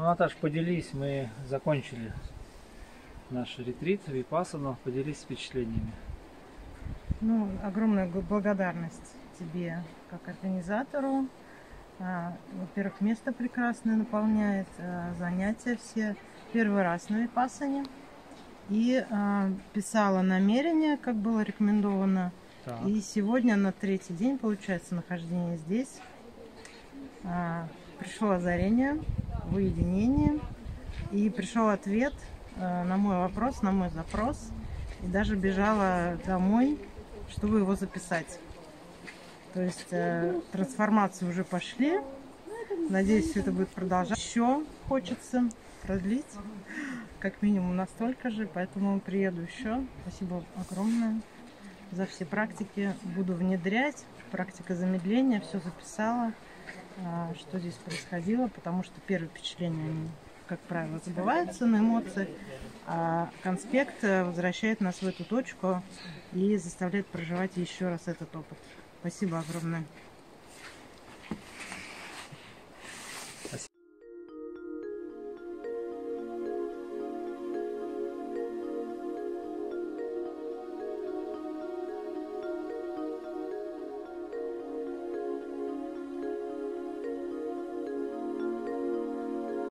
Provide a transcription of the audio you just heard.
Ну, Наташ, поделись, мы закончили наш ретрит, випассану, поделись впечатлениями. Ну, огромная благодарность тебе как организатору. Во-первых, место прекрасное наполняет, занятия все. Первый раз на випассане. И писала намерение, как было рекомендовано. Так. И сегодня на третий день, получается, нахождение здесь. Пришло озарение в уединении. И пришел ответ на мой вопрос, на мой запрос. И даже бежала домой, чтобы его записать. То есть трансформации уже пошли. Надеюсь, все это будет продолжаться. Еще хочется продлить, как минимум настолько же, поэтому приеду еще. Спасибо огромное за все практики. Буду внедрять. Практика замедления, все записала, что здесь происходило, потому что первые впечатления, они, как правило, забываются на эмоции, а конспект возвращает нас в эту точку и заставляет проживать еще раз этот опыт. Спасибо огромное.